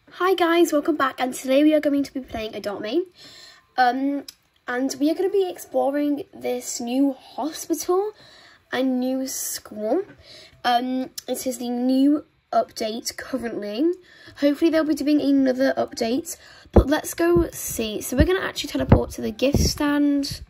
Hi guys, welcome back, and today we are going to be playing Adopt Me. And we are going to be exploring this new hospital and new school. It is the new update currently. Hopefully they'll be doing another update, but let's go see. So we're going to actually teleport to the gift stand.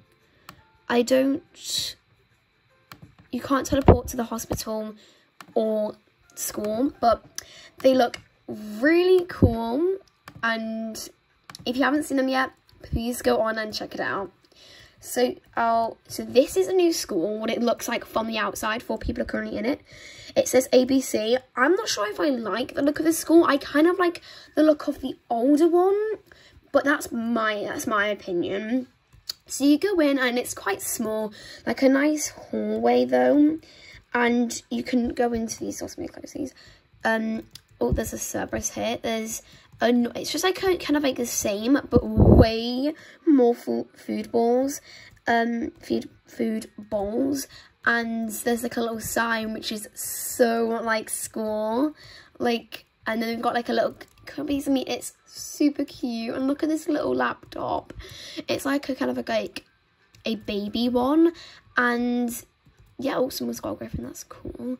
You can't teleport to the hospital or school, but they look really cool, and if you haven't seen them yet, please go on and check it out. So this is a new school, what it looks like from the outside. 4 people are currently in it. It says ABC. I'm not sure if I like the look of this school. I kind of like the look of the older one, but that's my opinion. So you go in and it's quite small, like a nice hallway though, and you can go into these. Also, let me close these. Oh, there's a Cerberus here. It's just like kind of like the same, but way more food bowls, food bowls, and there's like a little sign which is so like school, like, and then we've got like a little piece of meat. It's super cute, and look at this little laptop. It's like a kind of like a baby one, and yeah, oh, someone's got a griffin. That's cool.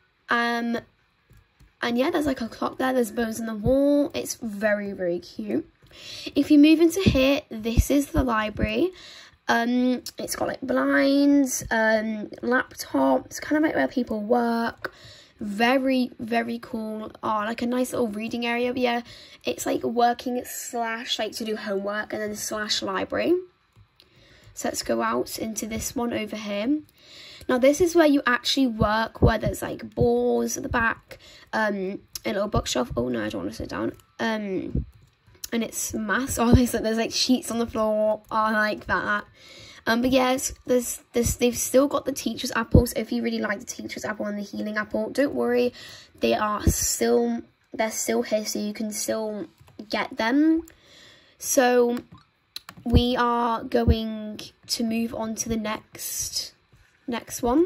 And yeah, there's like a clock there, there's bones on the wall. It's very, very cute. If you move into here, this is the library. It's got like blinds, laptops, kind of like where people work. Very, very cool. Oh, like a nice little reading area. But yeah, it's like working / like to do homework, and then / library. So let's go out into this one over here. Now this is where you actually work, where there's like balls at the back, a little bookshelf. Oh no, I don't want to sit down. And it's maths. Oh, there's like sheets on the floor. Oh, I like that. But yes, they've still got the teacher's apple. So if you really like the teacher's apple and the healing apple, don't worry, they're still here, so you can still get them. So we are going to move on to the next one.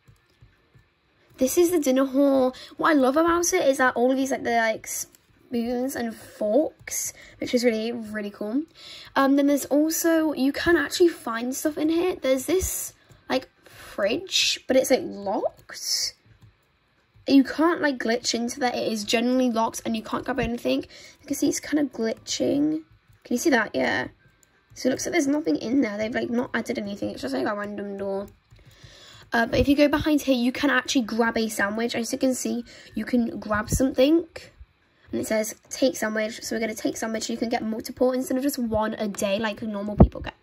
This is the dinner hall. What I love about it is that all of these like spoons and forks, which is really, really cool. Then there's also, you can actually find stuff in here. There's this like fridge, but it's like locked. You can't like glitch into that. It is generally locked and you can't grab anything. You can see it's kind of glitching. Can you see that? Yeah. So it looks like there's nothing in there. They've like not added anything. It's just like a random door. But if you go behind here, you can actually grab a sandwich. As you can see, you can grab something. And it says, take sandwich. So we're going to take sandwich. You can get multiple instead of just one a day like normal people get.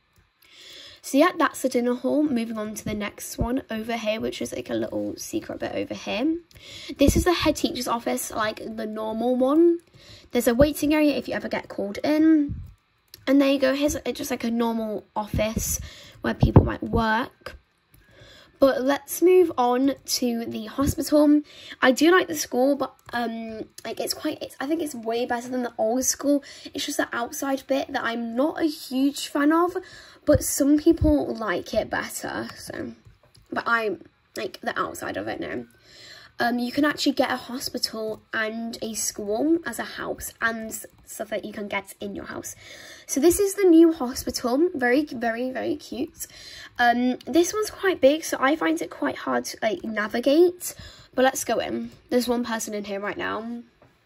So yeah, that's the dinner hall. Moving on to the next one over here, which is like a little secret bit over here. This is the head teacher's office, like the normal one. There's a waiting area if you ever get called in. And there you go. Here's just like a normal office where people might work. But let's move on to the hospital. I do like the school, but like I think it's way better than the old school. It's just the outside bit that I'm not a huge fan of, but some people like it better. So, but I like the outside of it now. You can actually get a hospital and a school as a house, and stuff that you can get in your house. So this is the new hospital. Very, very, very cute. This one's quite big, so I find it quite hard to like navigate. But let's go in. There's one person in here right now.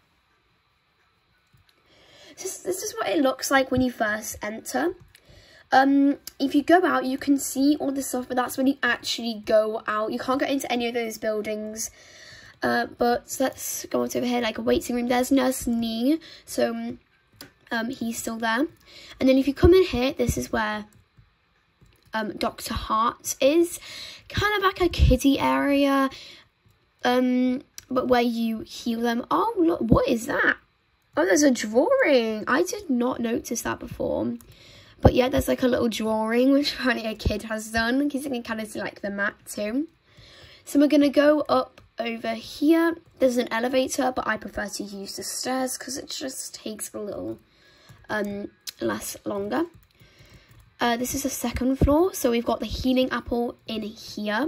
This is what it looks like when you first enter. If you go out, you can see all the stuff, but that's when you actually go out. You can't get into any of those buildings. But let's go on over here, like a waiting room. There's Nurse Nee, so he's still there. And then if you come in here, this is where Dr. Hart is. Kind of like a kiddie area, but where you heal them. Oh, look, what is that? Oh, there's a drawing. I did not notice that before. But yeah, there's like a little drawing, which apparently a kid has done. You can kind of see like the mat too. So we're going to go up over here. There's an elevator, but I prefer to use the stairs because it just takes a little less longer. This is the second floor, so we've got the healing apple in here.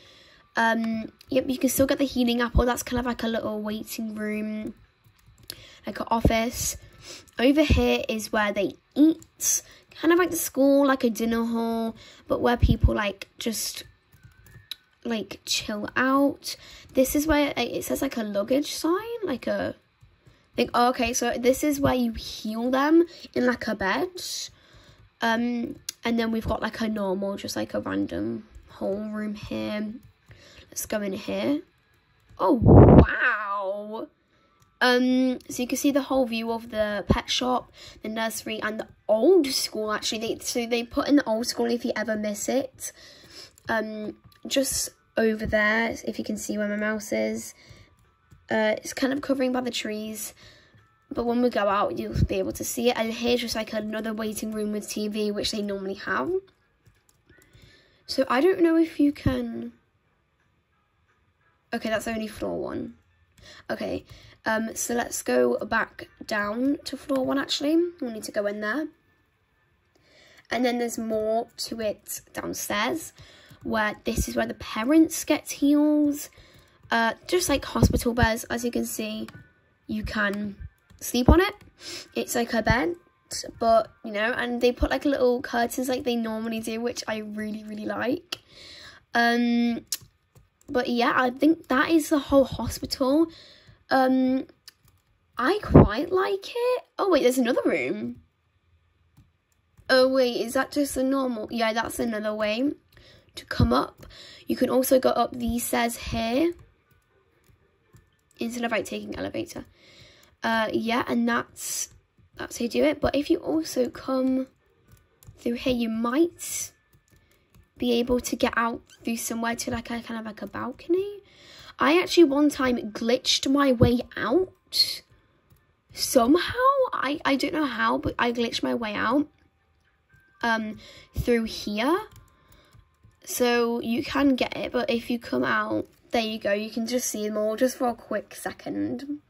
Yep, you can still get the healing apple. That's kind of like a little waiting room. like an office. Over here is where they eat, kind of like the school, like a dinner hall, but where people like just like chill out. This is where it says like a luggage sign, like a like, oh, okay, so this is where you heal them in like a bed. And then we've got like a normal, just like a random whole room here. Let's go in here. Oh wow. So you can see the whole view of the pet shop, the nursery, and the old school. Actually, so they put in the old school if you ever miss it. Just over there, if you can see where my mouse is. It's kind of covering by the trees, but when we go out, you'll be able to see it. And here's just like another waiting room with TV, which they normally have. So I don't know if you can. Okay, that's only floor 1. Okay, so let's go back down to floor 1 actually. We'll need to go in there. And then there's more to it downstairs, where this is where the parents get healed. Just like hospital beds, as you can see, you can sleep on it. It's like a bed, but, you know, and they put like little curtains like they normally do, which I really, really like. But yeah, I think that is the whole hospital. I quite like it. Oh wait, there's another room. Oh wait, is that just a normal? Yeah, that's another way to come up. You can also go up these stairs here instead of like taking elevator. Yeah, and that's how you do it. But if you also come through here, you might be able to get out through somewhere to like a kind of like a balcony. I actually one time glitched my way out somehow. I don't know how, but I glitched my way out through here. So you can get it, but if you come out, there you go, you can just see them all just for a quick second.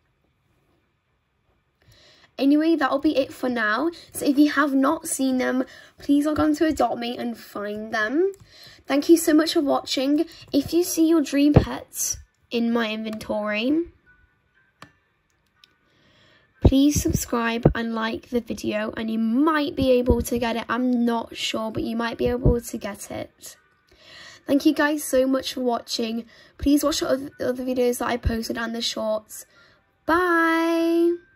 Anyway, that'll be it for now. So if you have not seen them, please log on to Adopt Me and find them. Thank you so much for watching. If you see your dream pets in my inventory, please subscribe and like the video, and you might be able to get it. I'm not sure, but you might be able to get it. Thank you guys so much for watching. Please watch the other videos that I posted and the shorts. Bye!